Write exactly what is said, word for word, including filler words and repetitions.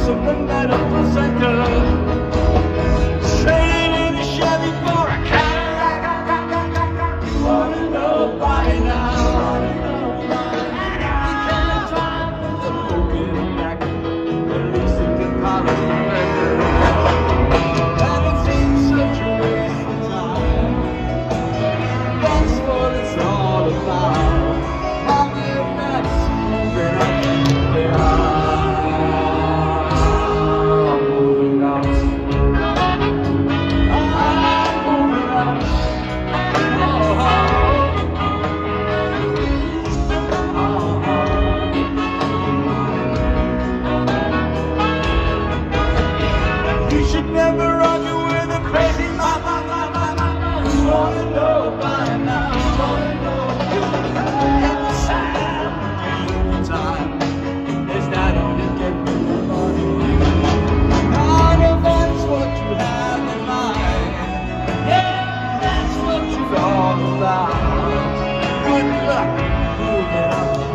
something better for center. Trading in a Chevy for a Cadillac. You wanna know by now. You can't find the looking back. At least it can call it better. And it seems such a waste of time. That's what it's all about. How we're not moving up behind. Never argue with a crazy mama, mama, mama. You wanna know by now, you wanna know. And the sign of time is not only get you the money. Now that's what you have in mind. Yeah, that's what you're all about. Good luck moving up.